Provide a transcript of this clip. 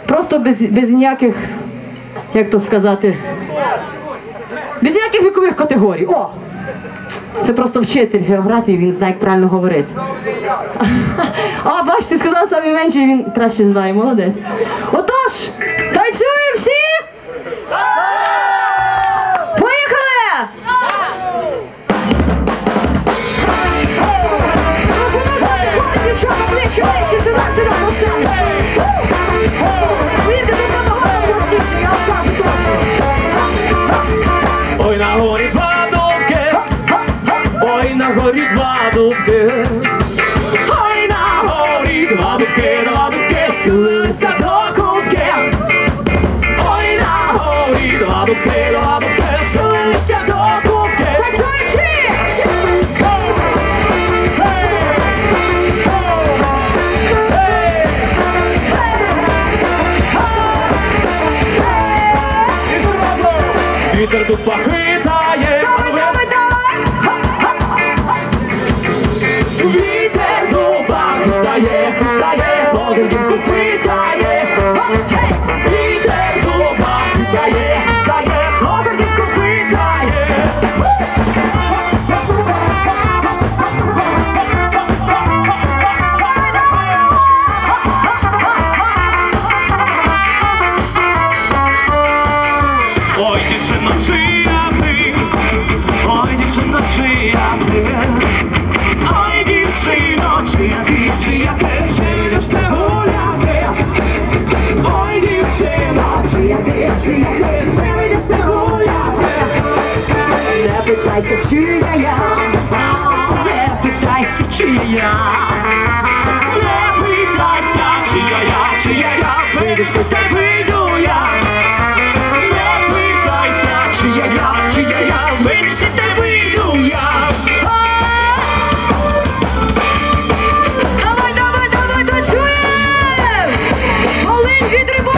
Просто без ніяких, як то сказати, без ніяких вікових категорій. О! Це просто вчитель географії, він знає, як правильно говорити. А, бачите, сказав самі менший, він краще знає, молодець. Отож, танцюємо всі? Поїхали! Дівчата, ближче, ближче, сюди, сюди, на сцену. Повірте, тут набагато класніше, я вам кажу точно. Ой, на горі два дубки, ой, на горі два дубки, ой, на горі два дубки, схилилися до кубки. Ой, на горі два дубки, схилилися до кубки. Танцюємо всі! Вітер тут похитає, Давай, давай! вітер дуба хитає, хитає, позирківку питає. Вітер дуба хитає, хитає, позирківку питає. Ой, дівчино, чия ти, ой, дівчино, чия ти, ой, дівчино, чия ти, чи любиш ти гуляти? Ой, дівчино, чия ти, чи любиш ти гуляти? Не питайся, чия я, не питайся, чия я. Не питайся, чия я, вийдеш ти, та вийду я. Не питайся, чия я, вийдеш ти, та вийду я. Давай, давай, давай, танцюємо! Волинь, вітри,